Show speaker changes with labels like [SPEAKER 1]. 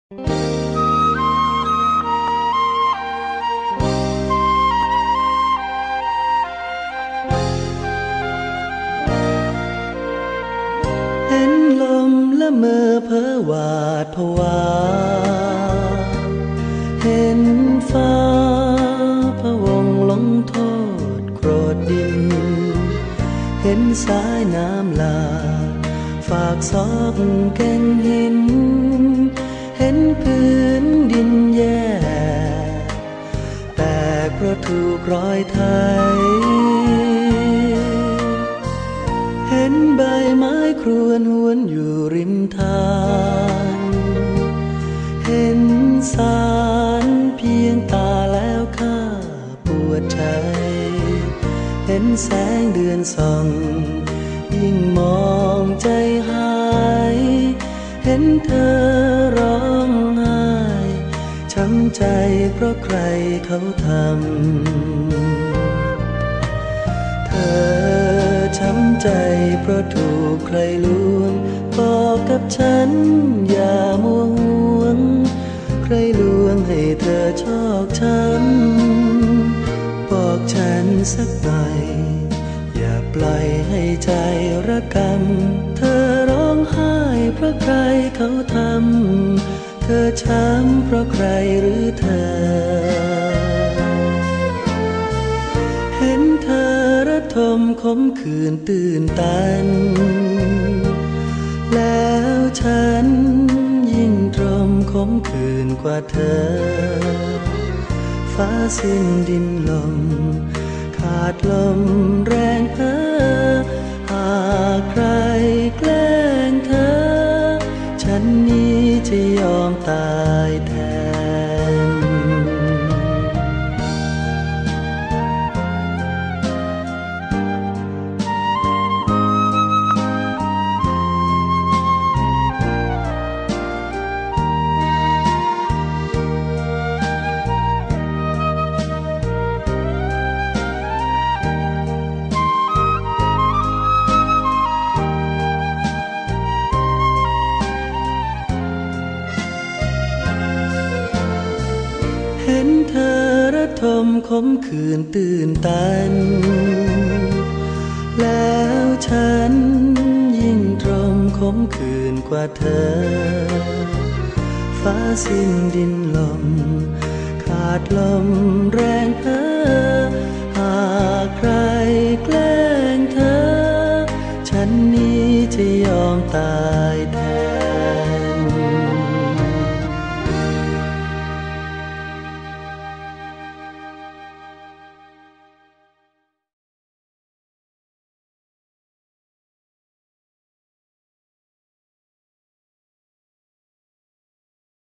[SPEAKER 1] เห็นลมละเมอเพ้อหวาดผวาเห็นฟ้าพะวงลงโทษโกรธดินเห็นสายน้ำหลากฝากซอกแก่งหินเห็นพื้นดินแย่แตกเพราะถูกรอยไถเห็นใบไม้ครวญหวนอยู่ริมทางเห็นสารเพียงตาแล้วข้าปวดใจเห็นแสงเดือนส่องยิ่งมองใจหายเห็นเธอร้องไห้ช้ำใจเพราะใครเขาทำเธอช้ำใจเพราะถูกใครลวงบอกกับฉันอย่ามัวห่วงใครลวงให้เธอชอกช้ำบอกฉันสักหน่อยอย่าปล่อยให้ใจระกำเธอร้องไห้เพราะใครเขาทำเธอช้ำเพราะใครหรือเธอเห็นเธอระทมขมขื่นตื่นตันแล้วฉันยิ่งตรมขมขื่นกว่าเธอฟ้าสิ้นดินลมขาดลมแรงเพ้อหากใครแกล้งเธอฉันนี้จะยอมตายแทนเห็นเธอระทมขมขื่นตื่นตันแล้วฉันยิ่งตรมขมขื่นกว่าเธอฟ้าสิ้นดินลมขาดลมแรงเพ้อหากใครแกล้งเธอฉันนี้จะยอมตาย